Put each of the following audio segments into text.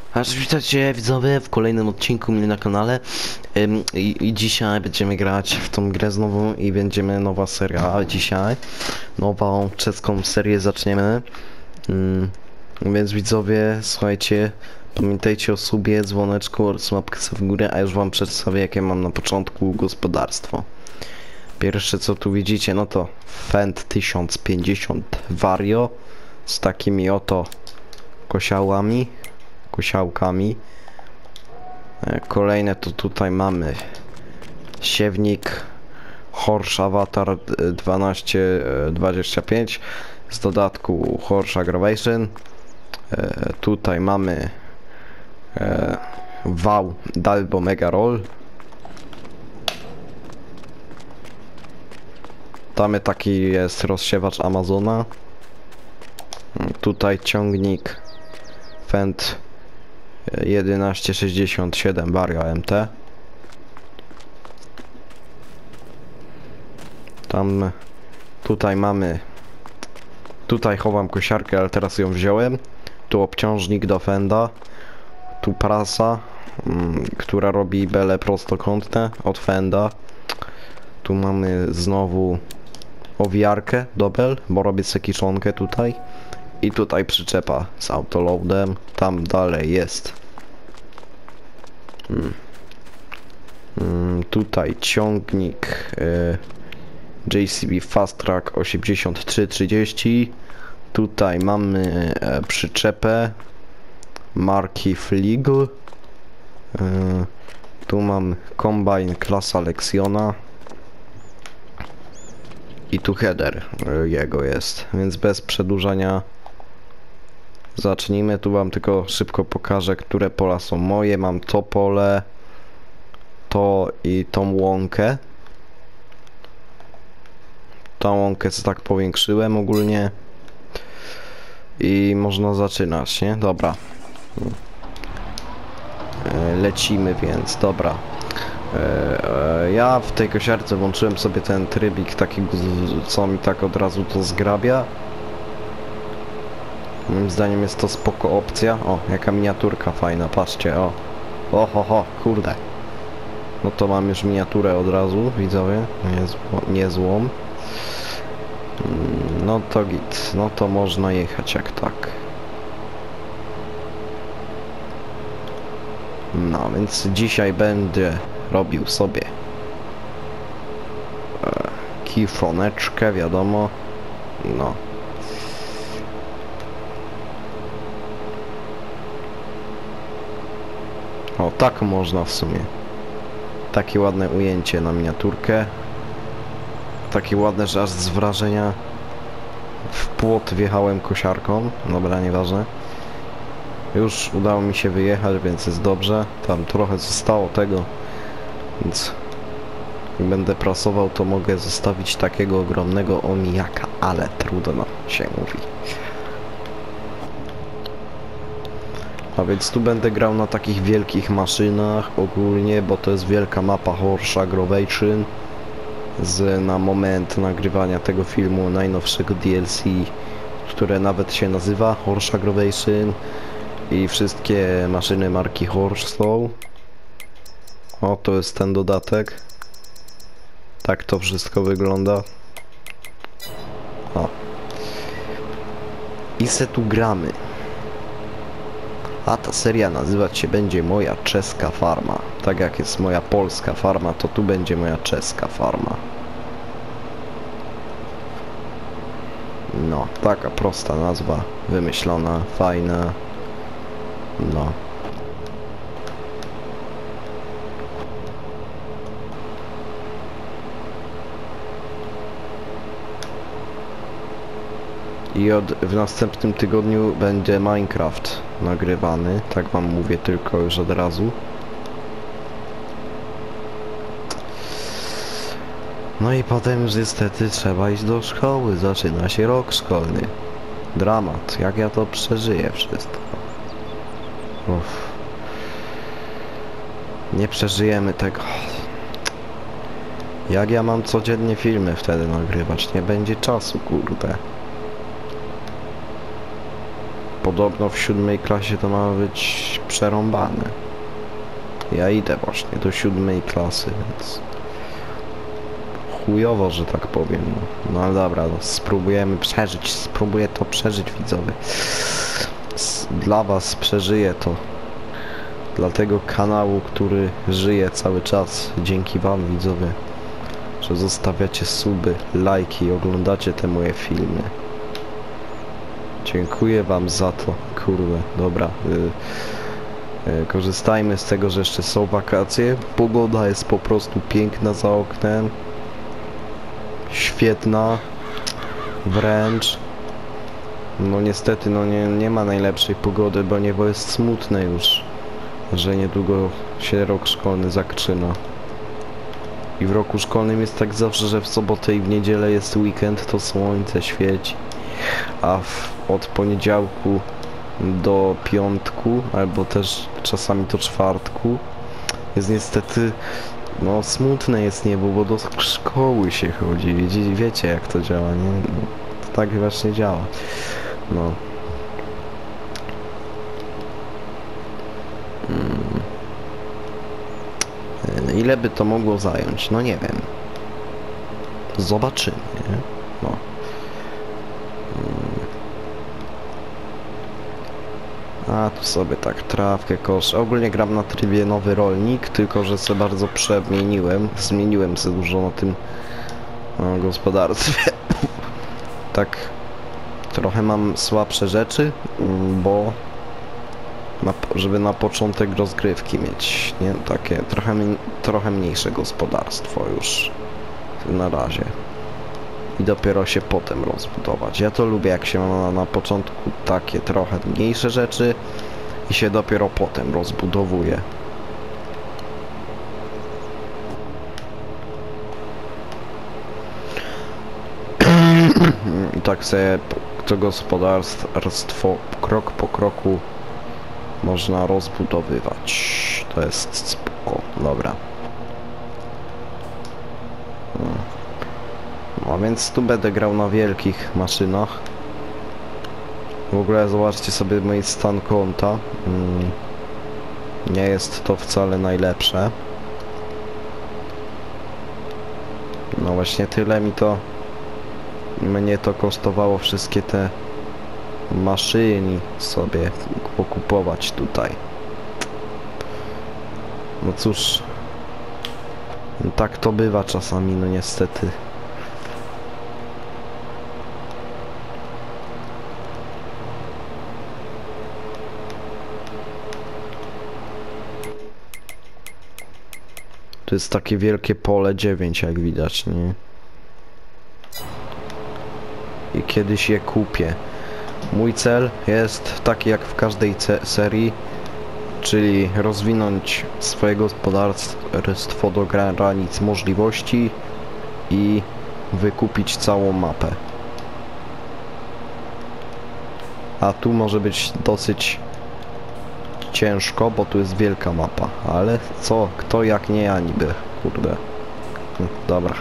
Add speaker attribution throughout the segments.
Speaker 1: Witajcie widzowie w kolejnym odcinku mnie na kanale. I dzisiaj będziemy grać w tą grę znowu i będziemy nowa seria dzisiaj. Nową czeską serię zaczniemy. Więc widzowie, słuchajcie, pamiętajcie o subie, dzwoneczku oraz łapkę w górę, a już wam przedstawię jakie mam na początku gospodarstwo. Pierwsze co tu widzicie, no to Fendt 1050 Vario z takimi oto kosiałkami. Kolejne to tutaj mamy siewnik Horsch Avatar 1225 z dodatku Horsch Aggravation. Tutaj mamy wał Dalbo Mega Roll. Tam taki jest rozsiewacz Amazona. Tutaj ciągnik Fendt 1167 Vario MT. Tutaj chowam kosiarkę, ale teraz ją wziąłem. Tu obciążnik do Fenda. Tu prasa, która robi bele prostokątne od Fenda. Tu mamy znowu owijarkę do bel, bo robię sobie kiszonkę tutaj. I tutaj przyczepa z autoloadem. Tam dalej jest tutaj ciągnik JCB Fast Track 8330. Tutaj mamy przyczepę marki Fligl. Tu mam kombajn klasa Lexiona. I tu header jego jest, więc bez przedłużania zacznijmy. Tu wam tylko szybko pokażę, które pola są moje. Mam to pole, to i tą łąkę. Tą łąkę co tak powiększyłem ogólnie. I można zaczynać, nie? Dobra. Lecimy więc, dobra. Ja w tej kosiarce włączyłem sobie ten trybik taki, co mi tak od razu to zgrabia. Moim zdaniem jest to spoko opcja. O, jaka miniaturka fajna, patrzcie, o. Oho, kurde. No to mam już miniaturę od razu, widzowie, niezłą. No to git, no to można jechać jak tak. No, więc dzisiaj będę robił sobie kiszoneczkę, wiadomo. No. O, tak można w sumie. Takie ładne ujęcie na miniaturkę. Takie ładne, że aż z wrażenia w płot wjechałem kosiarką. Dobra, nieważne. Już udało mi się wyjechać, więc jest dobrze. Tam trochę zostało tego, więc jak będę prasował, to mogę zostawić takiego ogromnego omijaka, ale trudno się mówi. A więc tu będę grał na takich wielkich maszynach ogólnie, bo to jest wielka mapa Horsch Aggravation na moment nagrywania tego filmu najnowszego DLC, które nawet się nazywa Horsch Aggravation. I wszystkie maszyny marki Horsch są. O, to jest ten dodatek. Tak to wszystko wygląda. O. I se tu gramy. A ta seria nazywać się będzie Moja Czeska Farma. Tak jak jest moja polska farma, to tu będzie moja czeska farma. No, taka prosta nazwa, wymyślona, fajna. No. I w następnym tygodniu będzie Minecraft nagrywany, tak wam mówię tylko już od razu. No i potem już niestety trzeba iść do szkoły, zaczyna się rok szkolny. Dramat, jak ja to przeżyję wszystko. Uff. Nie przeżyjemy tego. Jak ja mam codziennie filmy wtedy nagrywać? Nie będzie czasu, kurde. Podobno w 7 klasie to ma być przerąbane. Ja idę właśnie do 7 klasy, więc chujowo, że tak powiem. No ale dobra, no, spróbujemy przeżyć, spróbuję to przeżyć, widzowie. Dla was przeżyję to. Dla tego kanału, który żyje cały czas. Dzięki wam, widzowie, że zostawiacie suby, lajki i oglądacie te moje filmy. Dziękuję wam za to, kurde. Dobra, korzystajmy z tego, że jeszcze są wakacje. Pogoda jest po prostu piękna za oknem. Świetna. Wręcz. No niestety, no nie ma najlepszej pogody, bo jest smutne już, że niedługo się rok szkolny zaczyna. I w roku szkolnym jest tak zawsze, że w sobotę i w niedzielę jest weekend, to słońce świeci. A od poniedziałku do piątku, albo też czasami do czwartku, jest niestety, no smutne jest niebo, bo do szkoły się chodzi. Wiecie jak to działa, nie? No, to tak właśnie działa. No. Ile by to mogło zająć? No nie wiem. Zobaczymy, nie? No. A tu sobie tak trawkę kosz. Ogólnie gram na trybie nowy rolnik, tylko że sobie bardzo zmieniłem sobie dużo na tym gospodarstwie. Tak trochę mam słabsze rzeczy, bo żeby na początek rozgrywki mieć, nie? Takie trochę mniejsze gospodarstwo już na razie. I dopiero się potem rozbudować. Ja to lubię, jak się ma na początku takie trochę mniejsze rzeczy i się dopiero potem rozbudowuje. I tak sobie to gospodarstwo krok po kroku można rozbudowywać. To jest spoko. Dobra. No więc tu będę grał na wielkich maszynach. W ogóle zobaczcie sobie mój stan konta. Nie jest to wcale najlepsze. No właśnie tyle mnie to kosztowało wszystkie te maszyny sobie pokupować tutaj. No cóż, no tak to bywa czasami, no niestety. To jest takie wielkie pole 9, jak widać, nie? I kiedyś je kupię. Mój cel jest taki jak w każdej serii, czyli rozwinąć swoje gospodarstwo do granic możliwości i wykupić całą mapę. A tu może być dosyć ciężko, bo tu jest wielka mapa, ale kto jak nie ja niby, kurde. Dobra.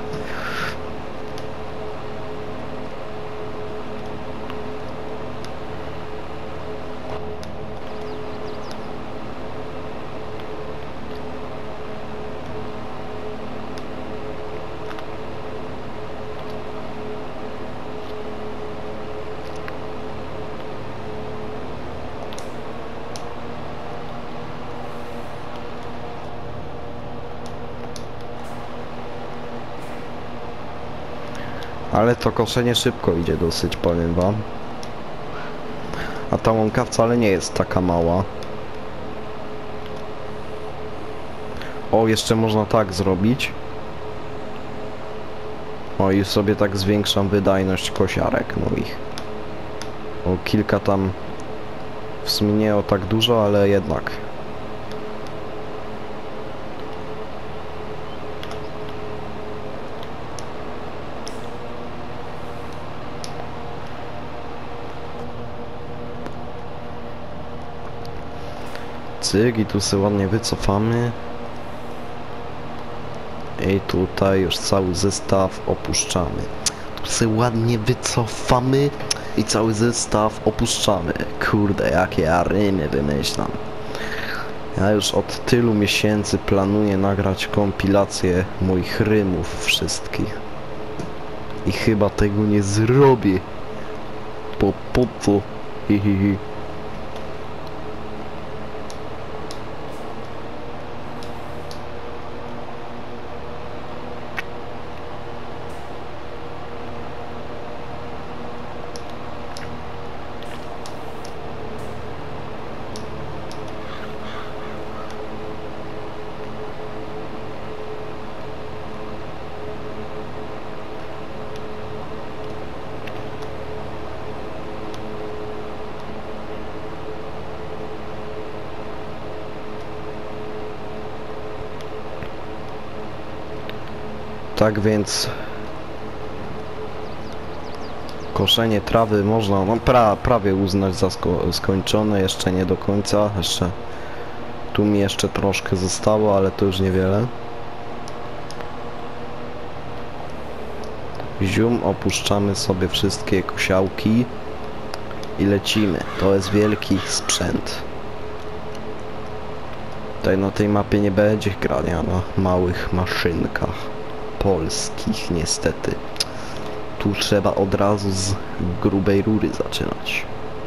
Speaker 1: Ale to koszenie szybko idzie dosyć, powiem wam. A ta łąka wcale nie jest taka mała. O, jeszcze można tak zrobić. O, i sobie tak zwiększam wydajność kosiarek moich. O, kilka tam... W sumie nie o tak dużo, ale jednak. Cyk, i tu sobie ładnie wycofamy. I tutaj już cały zestaw opuszczamy. Tu sobie ładnie wycofamy i cały zestaw opuszczamy. Kurde, jakie ja rymy wymyślam. Ja już od tylu miesięcy planuję nagrać kompilację moich rymów wszystkich. I chyba tego nie zrobię. Bo po co? Hihihi. Tak więc koszenie trawy można prawie uznać za skończone, jeszcze nie do końca, tu mi jeszcze troszkę zostało, ale to już niewiele. Zium, opuszczamy sobie wszystkie kosiałki i lecimy. To jest wielki sprzęt. Tutaj na tej mapie nie będzie grania na małych maszynkach polskich, niestety. Tu trzeba od razu z grubej rury zaczynać.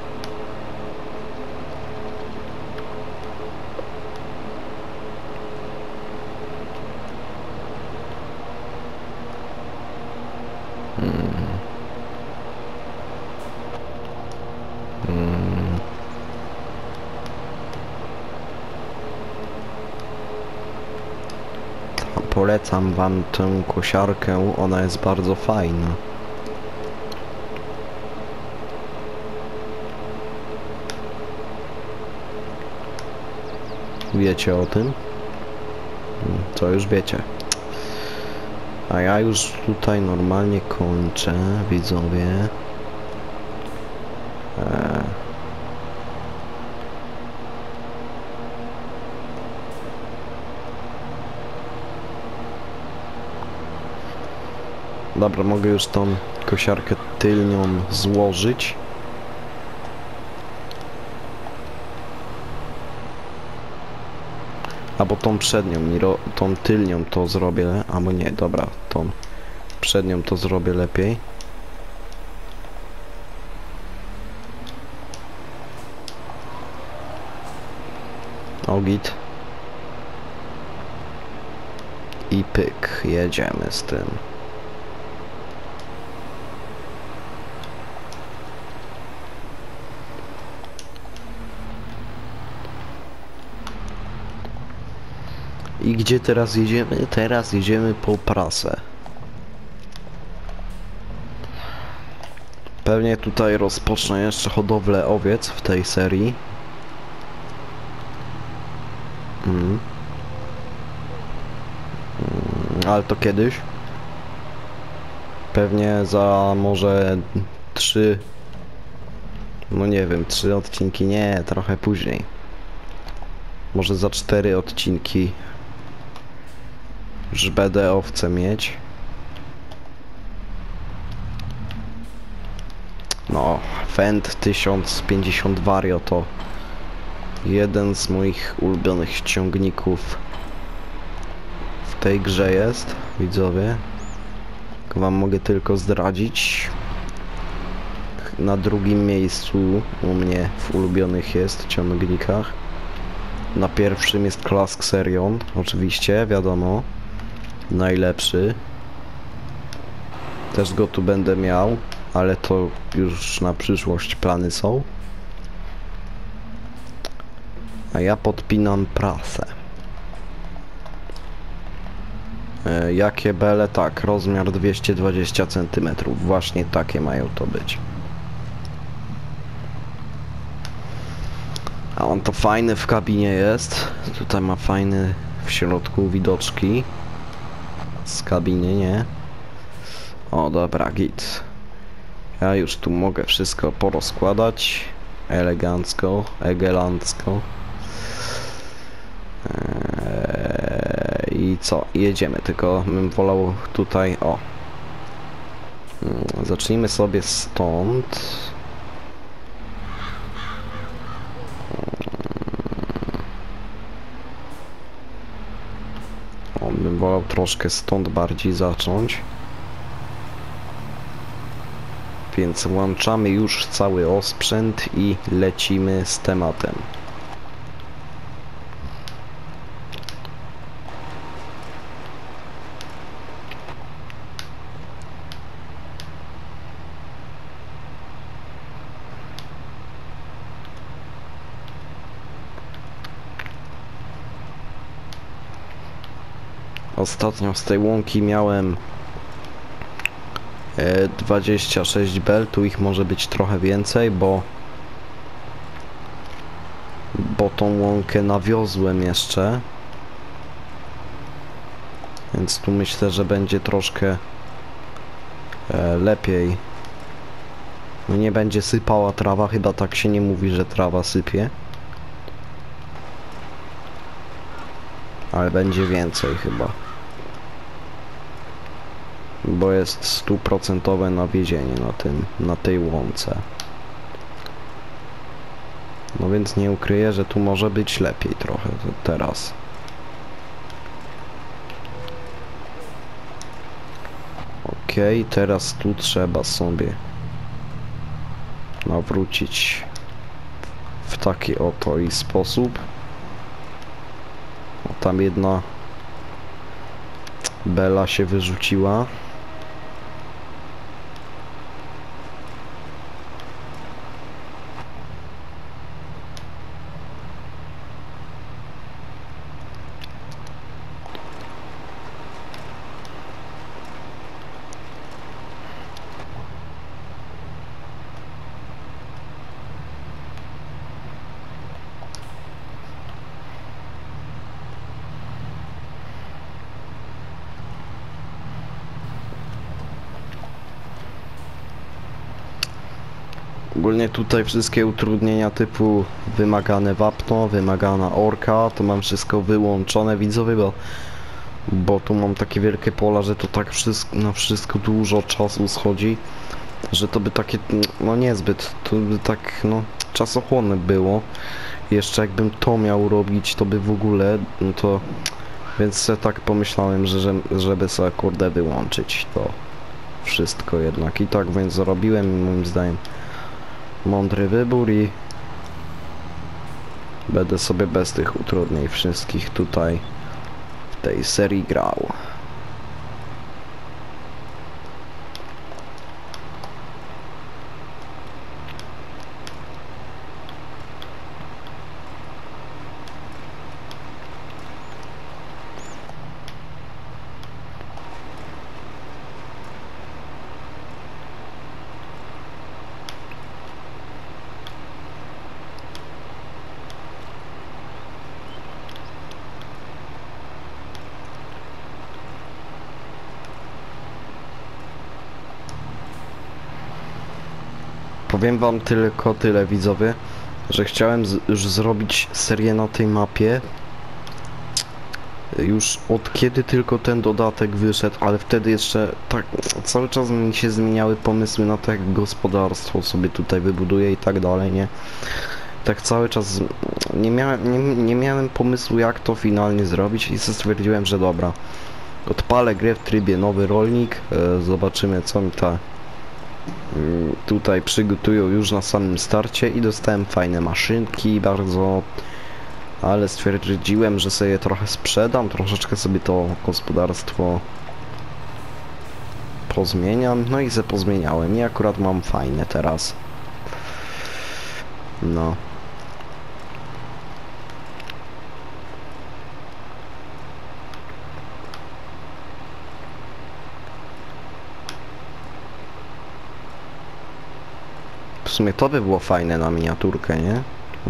Speaker 1: Polecam wam tę kosiarkę, ona jest bardzo fajna. Wiecie o tym? To już wiecie. A ja już tutaj normalnie kończę, widzowie. Dobra, mogę już tą kosiarkę tylnią złożyć. Albo tą przednią, tą tylnią to zrobię, albo nie, dobra, tą przednią to zrobię lepiej. O, git. I pyk, jedziemy z tym. I gdzie teraz jedziemy? Teraz jedziemy po prasę. Pewnie tutaj rozpocznę jeszcze hodowlę owiec w tej serii. Ale to kiedyś. Pewnie za może 3... No nie wiem, 3 odcinki, nie, trochę później. Może za 4 odcinki już będę owce mieć. No, Fendt 1050 Vario to jeden z moich ulubionych ściągników w tej grze jest, widzowie. Wam mogę tylko zdradzić. Na drugim miejscu u mnie w ulubionych jest ciągnikach. Na pierwszym jest Clask Serion, oczywiście, wiadomo. Najlepszy. Też go tu będę miał, ale to już na przyszłość plany są. A ja podpinam prasę. Jakie bele? Tak, rozmiar 220 cm. Właśnie takie mają to być. A on to fajny w kabinie jest. Tutaj ma fajny w środku widoczki. Z kabiny, nie? O, dobra, git. Ja już tu mogę wszystko porozkładać. Elegancko, egelancko. I co? Jedziemy, tylko bym wolał tutaj, o. Zacznijmy sobie stąd. wolał troszkę stąd bardziej zacząć. Więc włączamy już cały osprzęt i lecimy z tematem. Ostatnio z tej łąki miałem 26 bel, tu ich może być trochę więcej, bo tą łąkę nawiozłem jeszcze, więc tu myślę, że będzie troszkę lepiej. No nie będzie sypała trawa, chyba tak się nie mówi, że trawa sypie, ale będzie więcej chyba, bo jest 100% nawiezienie na tej łące. No więc nie ukryję, że tu może być lepiej trochę teraz. Okej, teraz tu trzeba sobie nawrócić w taki oto i sposób. O, tam jedna bela się wyrzuciła. Ogólnie tutaj wszystkie utrudnienia typu wymagane wapno, wymagana orka, to mam wszystko wyłączone, widzowie, bo tu mam takie wielkie pola, że to tak na wszystko dużo czasu schodzi, że to by takie, no niezbyt, to by tak, no, czasochłonne było. Jeszcze jakbym to miał robić, to by w ogóle, no to, więc tak pomyślałem, żeby sobie kurde wyłączyć to wszystko jednak. I tak więc zrobiłem i moim zdaniem mądry wybór i będę sobie bez tych utrudnień wszystkich tutaj w tej serii grał. Powiem wam tylko tyle, widzowie, że chciałem już zrobić serię na tej mapie już od kiedy tylko ten dodatek wyszedł, ale wtedy jeszcze tak cały czas mi się zmieniały pomysły na to, jak gospodarstwo sobie tutaj wybuduję i tak dalej, nie? Tak cały czas nie miałem pomysłu, jak to finalnie zrobić i stwierdziłem, że dobra, odpalę grę w trybie nowy rolnik, zobaczymy, co mi tutaj przygotują już na samym starcie i dostałem fajne maszynki bardzo, ale stwierdziłem, że sobie je trochę sprzedam, troszeczkę sobie to gospodarstwo pozmieniam, no i se pozmieniałem i akurat mam fajne teraz. No. W sumie to by było fajne na miniaturkę, nie?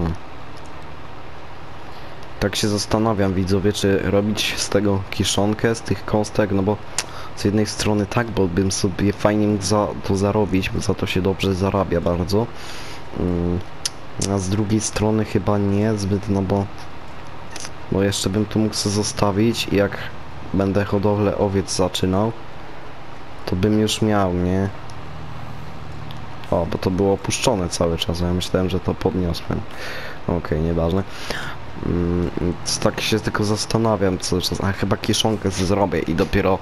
Speaker 1: Tak się zastanawiam, widzowie, czy robić z tego kiszonkę, z tych kostek, no bo z jednej strony tak, bo bym sobie fajnie mógł za to zarobić, bo za to się dobrze zarabia bardzo. A z drugiej strony chyba nie zbyt, no bo jeszcze bym tu mógł sobie zostawić i jak będę hodowlę owiec zaczynał, to bym już miał, nie? O, bo to było opuszczone cały czas, a ja myślałem, że to podniosłem. Okej, nieważne. Tak się tylko zastanawiam cały czas, a chyba kieszonkę zrobię i dopiero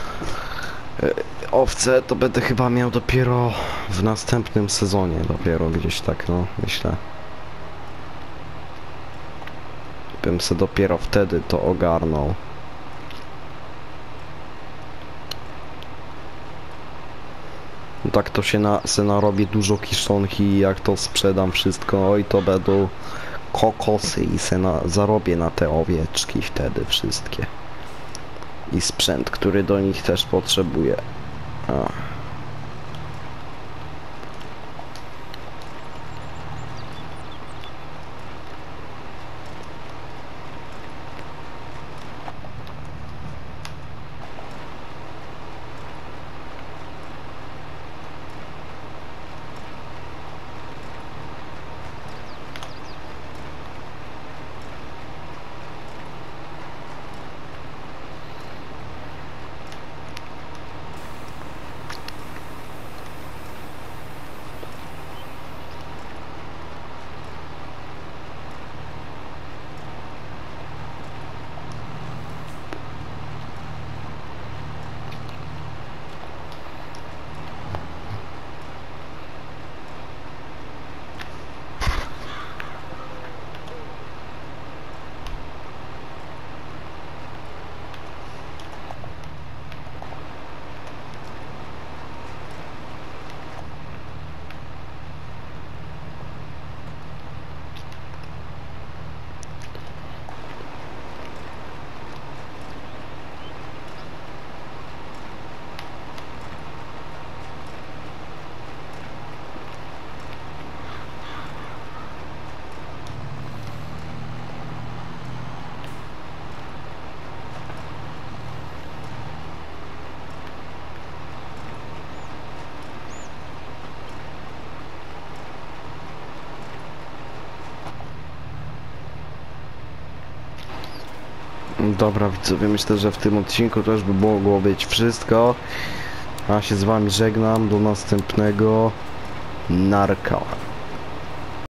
Speaker 1: owce to będę chyba miał dopiero w następnym sezonie, dopiero gdzieś tak, no, myślę. Bym se dopiero wtedy to ogarnął. No tak to się se narobię dużo kiszonki i jak to sprzedam wszystko, oj to będą kokosy i zarobię na te owieczki wtedy wszystkie. I sprzęt, który do nich też potrzebuję. A. Dobra widzowie, myślę, że w tym odcinku to już by mogło być wszystko. A się z wami żegnam, do następnego. Narka.